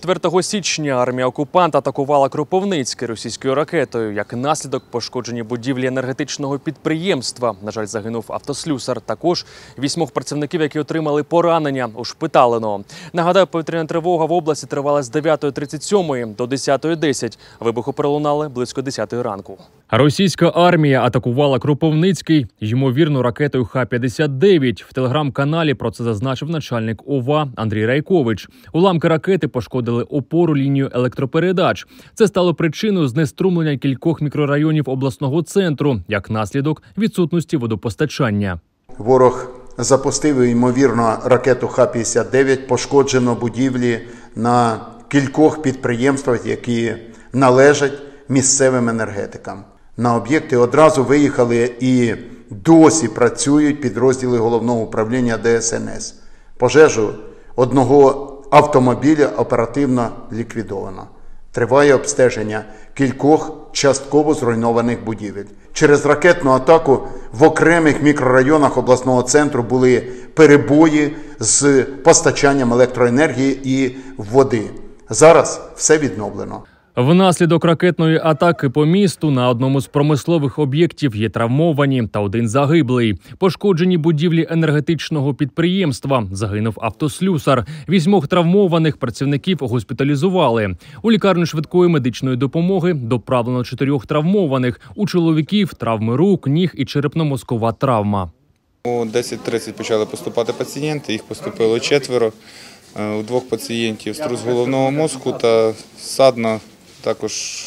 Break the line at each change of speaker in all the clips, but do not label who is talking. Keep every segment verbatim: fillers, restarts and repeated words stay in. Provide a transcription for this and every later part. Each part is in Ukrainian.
четвертого січня армія окупанта атакувала Кропивницьке російською ракетою. Як наслідок пошкоджені будівлі енергетичного підприємства. На жаль, загинув автослюсар. Також вісьмох працівників, які отримали поранення, ушпиталено. Нагадаю, повітряна тривога в області тривала з дев'ятої тридцять сьомої до десятої десять. Вибухи пролунали близько десятої ранку. Російська армія атакувала Кропивницький, ймовірно, ракетою Х п'ятдесят дев'ять. В телеграм-каналі про це зазначив начальник ОВА Андрій Райкович. Уламки ракети пошкодили опору лінію електропередач. Це стало причиною знеструмлення кількох мікрорайонів обласного центру, як наслідок відсутності водопостачання.
Ворог запустив, ймовірно, ракету Х п'ятдесят дев'ять, пошкоджено будівлі на кількох підприємствах, які належать місцевим енергетикам. На об'єкти одразу виїхали і досі працюють підрозділи Головного управління Де Ес Ен Ес. Пожежу одного автомобіля оперативно ліквідовано. Триває обстеження кількох частково зруйнованих будівель. Через ракетну атаку в окремих мікрорайонах обласного центру були перебої з постачанням електроенергії і води. Зараз все відновлено.
Внаслідок ракетної атаки по місту на одному з промислових об'єктів є травмовані та один загиблий. Пошкоджені будівлі енергетичного підприємства. Загинув автослюсар. Вісьмох травмованих працівників госпіталізували. У лікарню швидкої медичної допомоги доправлено чотирьох травмованих. У чоловіків травми рук, ніг і черепно-мозкова травма.
О десять тридцять почали поступати пацієнти, їх поступило четверо. У двох пацієнтів струс головного мозку та садна, також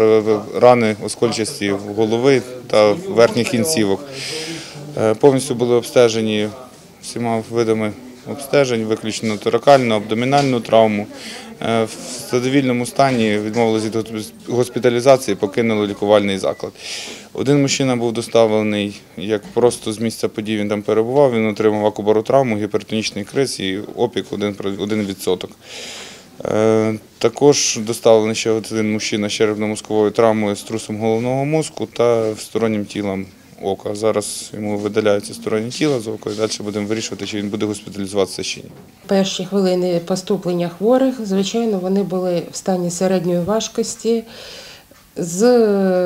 рани оскольчасті голови та верхніх кінцівок. Повністю були обстежені всіма видами обстежень, виключено торакальну, абдомінальну травму. В задовільному стані відмовилися від госпіталізації, покинули лікувальний заклад. Один мужчина був доставлений, як просто з місця подій він там перебував, він отримав акубаротравму, гіпертонічний криз і опік один відсоток. Також доставлений ще один мужчина з черепно-мозковою травмою, з трусом головного мозку та стороннім тілом ока. Зараз йому видаляються сторонні тіла з ока і далі будемо вирішувати, чи він буде госпіталізуватися чи ні.
Перші хвилини поступлення хворих, звичайно, вони були в стані середньої важкості, з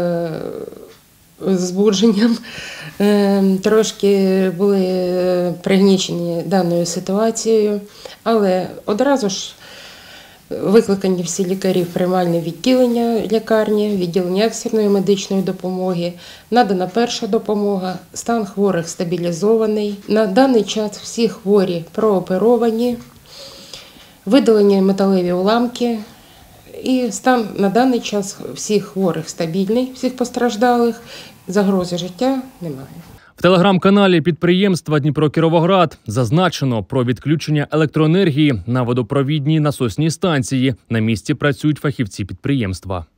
збудженням, трошки були пригнічені даною ситуацією, але одразу ж викликані всі лікарі в приймальне відділення лікарні, відділення екстреної медичної допомоги, надана перша допомога, стан хворих стабілізований. На даний час всі хворі прооперовані, видалені металеві уламки, і стан на даний час всіх хворих стабільний, всіх постраждалих, загрози життя немає.
В телеграм-каналі підприємства «Дніпро-Кіровоград» зазначено про відключення електроенергії на водопровідній насосній станції. На місці працюють фахівці підприємства.